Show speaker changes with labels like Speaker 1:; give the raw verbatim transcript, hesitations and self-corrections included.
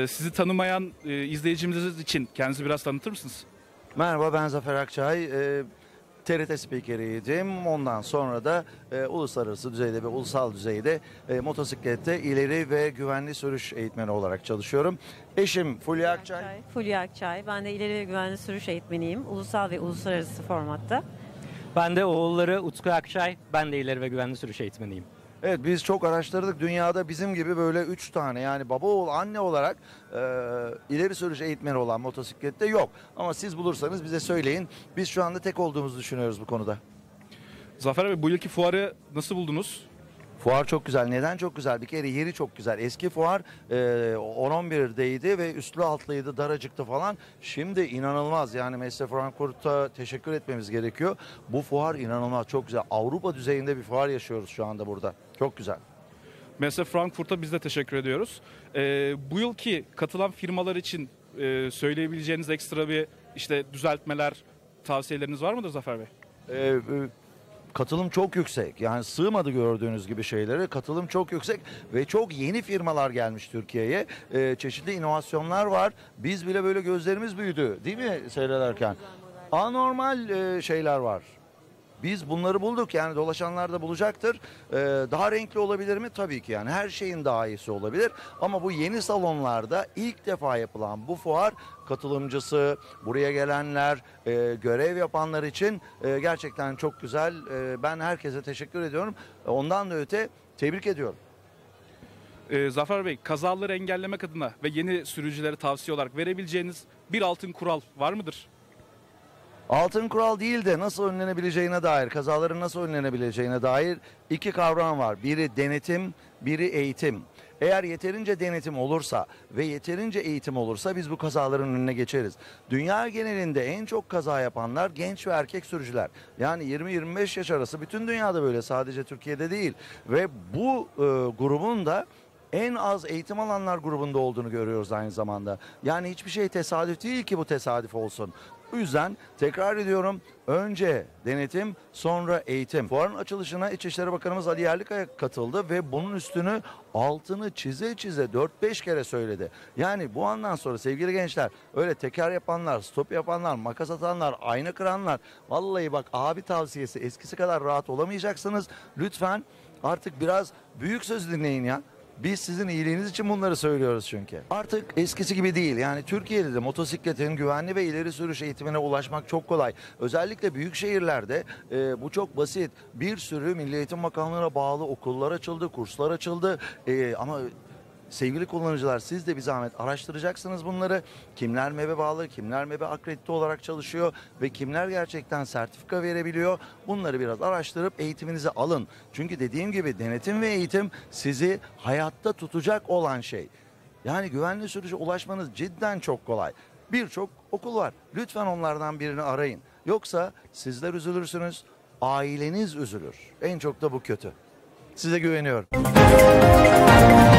Speaker 1: Ee, sizi tanımayan e, izleyicimiz için kendinizi biraz tanıtır mısınız?
Speaker 2: Merhaba, ben Zafer Akçay. E, T R T spikeriydim. Ondan sonra da e, uluslararası düzeyde ve ulusal düzeyde e, motosiklette ileri ve güvenli sürüş eğitmeni olarak çalışıyorum. Eşim Fulya Akçay.
Speaker 3: Fulya Akçay. Ben de ileri ve güvenli sürüş eğitmeniyim. Ulusal ve uluslararası formatta.
Speaker 4: Ben de oğulları Utku Akçay. Ben de ileri ve güvenli sürüş eğitmeniyim.
Speaker 2: Evet, biz çok araştırdık. Dünyada bizim gibi böyle üç tane, yani baba oğul anne olarak e, ileri sürüş eğitmeni olan motosiklette yok. Ama siz bulursanız bize söyleyin. Biz şu anda tek olduğumuzu düşünüyoruz bu konuda.
Speaker 1: Zafer Bey, bu yılki fuarı nasıl buldunuz?
Speaker 2: Fuar çok güzel. Neden çok güzel? Bir kere yeri çok güzel. Eski fuar e, on on birdeydi ve üstlü altlıydı, daracıktı falan. Şimdi inanılmaz. Yani Messe Frankfurt'a teşekkür etmemiz gerekiyor. Bu fuar inanılmaz, çok güzel. Avrupa düzeyinde bir fuar yaşıyoruz şu anda burada. Çok güzel.
Speaker 1: Messe Frankfurt'a biz de teşekkür ediyoruz. Ee, bu yılki katılan firmalar için e, söyleyebileceğiniz ekstra bir işte düzeltmeler, tavsiyeleriniz var mıdır Zafer Bey?
Speaker 2: Ee, e, katılım çok yüksek. Yani sığmadı gördüğünüz gibi şeylere. Katılım çok yüksek ve çok yeni firmalar gelmiş Türkiye'ye. Ee, çeşitli inovasyonlar var. Biz bile böyle gözlerimiz büyüdü, değil mi seyrederken? Anormal e, şeyler var. Biz bunları bulduk, yani dolaşanlar da bulacaktır. Ee, daha renkli olabilir mi? Tabii ki, yani her şeyin daha iyisi olabilir. Ama bu yeni salonlarda ilk defa yapılan bu fuar, katılımcısı, buraya gelenler, e, görev yapanlar için e, gerçekten çok güzel. E, ben herkese teşekkür ediyorum. Ondan da öte tebrik ediyorum.
Speaker 1: Ee, Zafer Bey, kazaları engellemek adına ve yeni sürücülere tavsiye olarak verebileceğiniz bir altın kural var mıdır?
Speaker 2: Altın kural değil de nasıl önlenebileceğine dair, kazaların nasıl önlenebileceğine dair iki kavram var. Biri denetim, biri eğitim. Eğer yeterince denetim olursa ve yeterince eğitim olursa biz bu kazaların önüne geçeriz. Dünya genelinde en çok kaza yapanlar genç ve erkek sürücüler. Yani yirmi yirmi beş yaş arası, bütün dünyada böyle, sadece Türkiye'de değil. Ve bu e, grubun da en az eğitim alanlar grubunda olduğunu görüyoruz aynı zamanda. Yani hiçbir şey tesadüf değil ki bu tesadüf olsun. Bu yüzden tekrar ediyorum, önce denetim, sonra eğitim. Fuarın açılışına İçişleri Bakanımız Ali Yerlikaya katıldı ve bunun üstünü, altını çize çize dört beş kere söyledi. Yani bu andan sonra sevgili gençler, öyle teker yapanlar, stop yapanlar, makas atanlar, ayna kıranlar, vallahi bak, abi tavsiyesi, eskisi kadar rahat olamayacaksınız. Lütfen artık biraz büyük söz dinleyin ya. Biz sizin iyiliğiniz için bunları söylüyoruz çünkü. Artık eskisi gibi değil. Yani Türkiye'de de motosikletin güvenli ve ileri sürüş eğitimine ulaşmak çok kolay. Özellikle büyük şehirlerde e, bu çok basit. Bir sürü Milli Eğitim Bakanlığı'na bağlı okullar açıldı, kurslar açıldı. E, ama sevgili kullanıcılar, siz de bir zahmet araştıracaksınız bunları. Kimler MEB'e bağlı, kimler MEB'e akredite olarak çalışıyor ve kimler gerçekten sertifika verebiliyor. Bunları biraz araştırıp eğitiminizi alın. Çünkü dediğim gibi denetim ve eğitim sizi hayatta tutacak olan şey. Yani güvenli sürüşe ulaşmanız cidden çok kolay. Birçok okul var. Lütfen onlardan birini arayın. Yoksa sizler üzülürsünüz, aileniz üzülür. En çok da bu kötü. Size güveniyorum.